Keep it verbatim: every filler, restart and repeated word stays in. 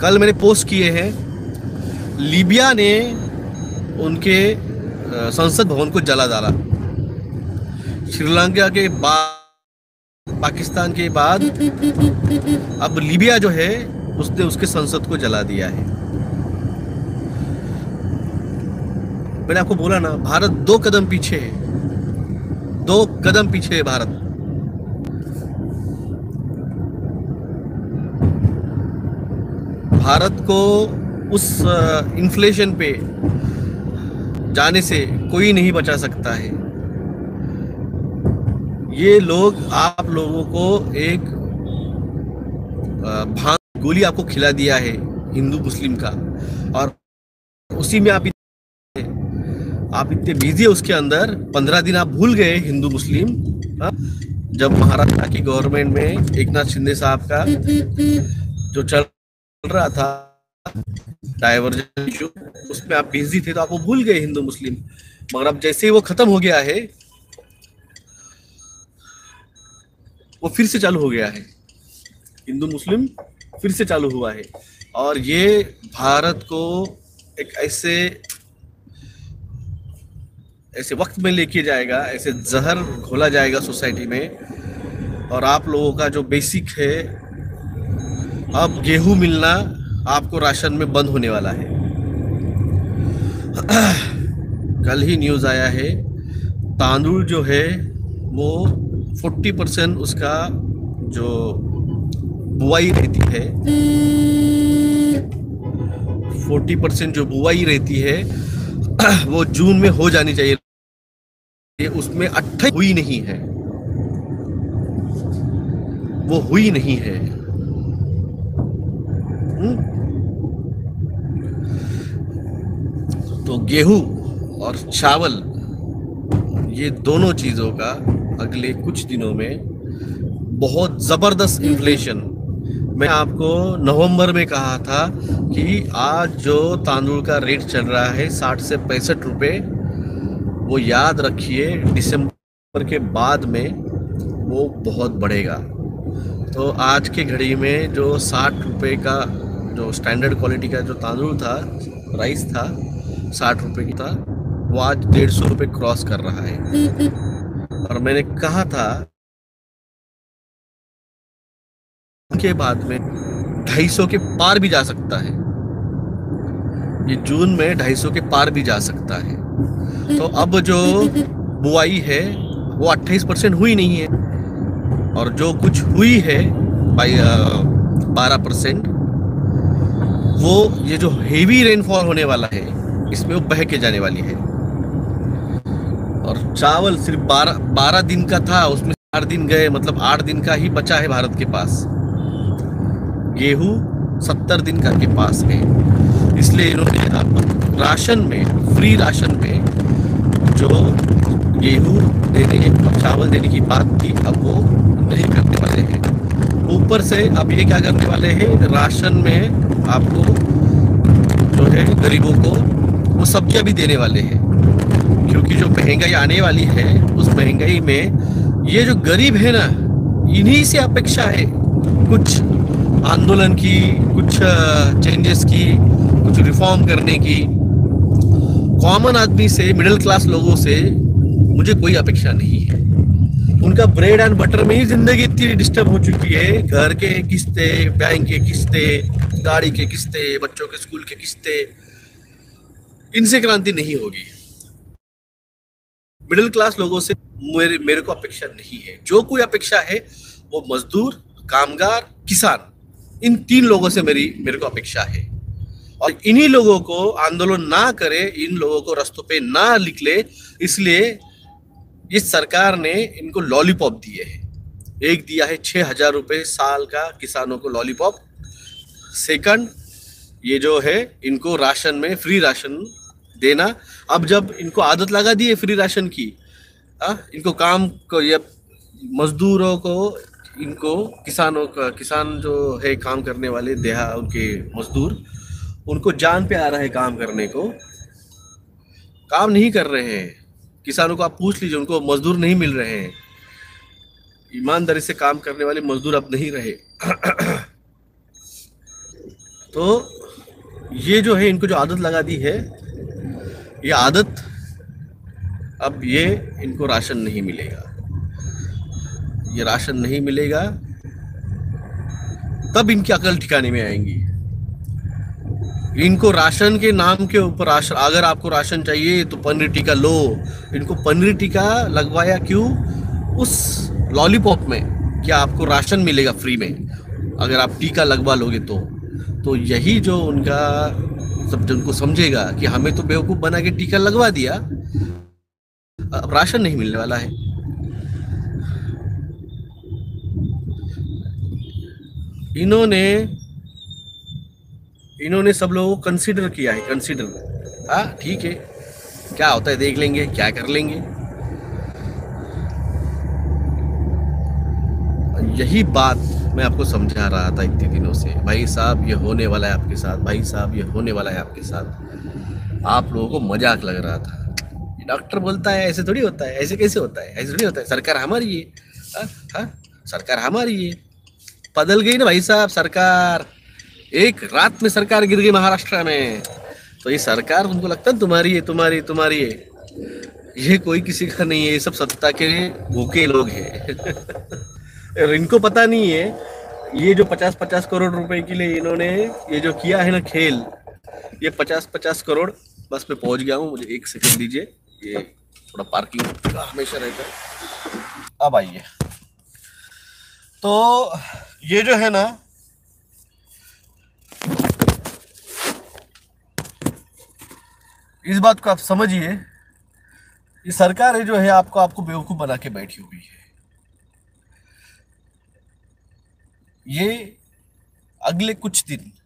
कल मैंने पोस्ट किए हैं, लीबिया ने उनके संसद भवन को जला डाला। श्रीलंका के बाद, पाकिस्तान के बाद अब लीबिया जो है उसने उसके संसद को जला दिया है। मैंने आपको बोला ना, भारत दो कदम पीछे है, दो कदम पीछे है भारत। भारत को उस इन्फ्लेशन पे जाने से कोई नहीं बचा सकता है। ये लोग आप लोगों को एक भांग गोली आपको खिला दिया है हिंदू मुस्लिम का, और उसी में आप आप इतने बिजी है उसके अंदर। पंद्रह दिन आप भूल गए हिंदू मुस्लिम। हा? जब महाराष्ट्र की गवर्नमेंट में एक नाथ शिंदे साहब का जो चल रहा था डाइवर्जन इशू, उसमें आप बिजी थे तो आप वो भूल गए हिंदू मुस्लिम। मगर अब जैसे ही वो खत्म हो गया है, वो फिर से चालू हो गया है, हिंदू मुस्लिम फिर से चालू हुआ है। और ये भारत को एक ऐसे ऐसे वक्त में लेके जाएगा, ऐसे जहर घोला जाएगा सोसाइटी में। और आप लोगों का जो बेसिक है, अब गेहूं मिलना आपको राशन में बंद होने वाला है। कल ही न्यूज़ आया है, तांदुल जो है वो चालीस परसेंट उसका जो बुआई रहती है, चालीस परसेंट जो बुआई रहती है वो जून में हो जानी चाहिए, उसमें अट्ठाईस हुई नहीं है, वो हुई नहीं है। हुँ? तो गेहूं और चावल, ये दोनों चीजों का अगले कुछ दिनों में बहुत जबरदस्त इन्फ्लेशन। मैं आपको नवंबर में कहा था कि आज जो तांदुल का रेट चल रहा है साठ से पैंसठ रुपए, वो याद रखिए दिसंबर के बाद में वो बहुत बढ़ेगा। तो आज के घड़ी में जो साठ रुपए का जो स्टैंडर्ड क्वालिटी का जो तांदुल था, राइस था, साठ रुपए की था, वो आज डेढ़ सौ रुपये क्रॉस कर रहा है। और मैंने कहा था के बाद में ढाई सौ के पार भी जा सकता है, ये जून में ढाई सौ के पार भी जा सकता है। तो अब जो बुआई है वो अट्ठाईस परसेंट हुई नहीं है, और जो कुछ हुई है बाई बारह परसेंट, वो ये जो हेवी रेनफॉल होने वाला है इसमें वो बह के जाने वाली है। और चावल सिर्फ बारह बारह दिन का था, उसमें चार दिन गए, मतलब आठ दिन का ही बचा है भारत के पास। गेहूं सत्तर दिन का के पास है, इसलिए इन्होंने अब राशन में, फ्री राशन में जो गेहूं देने और चावल देने की बात थी, अब वो नहीं करने वाले हैं। ऊपर से अब ये क्या करने वाले हैं, राशन में आपको जो है गरीबों को वो सब्जियां भी देने वाले हैं। क्योंकि जो महंगाई आने वाली है, उस महंगाई में ये जो गरीब है ना, इन्हीं से अपेक्षा है कुछ आंदोलन की, कुछ चेंजेस की, कुछ रिफॉर्म करने की। कॉमन आदमी से, मिडिल क्लास लोगों से मुझे कोई अपेक्षा नहीं है। उनका ब्रेड एंड बटर में ही जिंदगी इतनी डिस्टर्ब हो चुकी है। घर के किस्ते, बैंक के किस्ते, गाड़ी के किस्ते, बच्चों के स्कूल के किस्ते, इनसे क्रांति नहीं होगी। मिडिल क्लास लोगों से मेरे मेरे को अपेक्षा नहीं है। जो कोई अपेक्षा है वो मजदूर, कामगार, किसान, इन तीन लोगों से मेरी मेरे को अपेक्षा है। और इन्हीं लोगों को आंदोलन ना करे, इन लोगों को रास्तों पे ना निकले, इसलिए इस सरकार ने इनको लॉलीपॉप दिए हैं। एक दिया है छह हजार रुपए साल का किसानों को लॉलीपॉप। सेकंड, ये जो है इनको राशन में फ्री राशन देना। अब जब इनको आदत लगा दी है फ्री राशन की, आ, इनको काम को, ये मजदूरों को, इनको किसानों का, किसान जो है काम करने वाले देहा, उनके मजदूर, उनको जान पे आ रहा है काम करने को, काम नहीं कर रहे हैं। किसानों को आप पूछ लीजिए, उनको मजदूर नहीं मिल रहे हैं। ईमानदारी से काम करने वाले मजदूर अब नहीं रहे। तो ये जो है इनको जो आदत लगा दी है, ये आदत, अब ये इनको राशन नहीं मिलेगा, ये राशन नहीं मिलेगा, तब इनकी अकल ठिकाने में आएंगी। इनको राशन के नाम के ऊपर, राशन, अगर आपको राशन चाहिए तो पनीर टिक्का लो। इनको पनीर टिक्का लगवाया क्यों? उस लॉलीपॉप में क्या आपको राशन मिलेगा फ्री में अगर आप टीका लगवा लोगे तो तो यही जो उनका सब जन को समझेगा कि हमें तो बेवकूफ़ बना के टीका लगवा दिया, अब राशन नहीं मिलने वाला है। इन्होंने इन्होंने सब लोगों को कंसीडर किया है, कंसीडर, हाँ ठीक है, क्या होता है देख लेंगे, क्या कर लेंगे। यही बात मैं आपको समझा रहा था इतने दिनों से, भाई साहब ये होने वाला है आपके साथ, भाई साहब ये होने वाला है आपके साथ। आप लोगों को मजाक लग रहा था। डॉक्टर बोलता है ऐसे थोड़ी होता है, ऐसे कैसे होता है, ऐसे थोड़ी होता है, सरकार हमारी है, हाँ हाँ सरकार हमारी है। बदल गई ना भाई साहब सरकार, एक रात में सरकार गिर गई महाराष्ट्र में। तो ये सरकार तुमको लगता है तुम्हारी है, तुम्हारी तुम्हारी है, ये कोई किसी का नहीं है, ये सब सत्ता के भूखे लोग हैं। और इनको पता नहीं है, ये जो पचास पचास करोड़ रुपए के लिए इन्होंने ये जो किया है ना खेल, ये पचास पचास करोड़, बस मैं पहुंच गया हूँ, मुझे एक सेकंड दीजिए, ये थोड़ा पार्किंग का हमेशा रहता है। अब आइए, तो ये जो है ना, इस बात को आप समझिए, ये सरकार है जो है आपको आपको बेवकूफ बना के बैठी हुई है। ये अगले कुछ दिन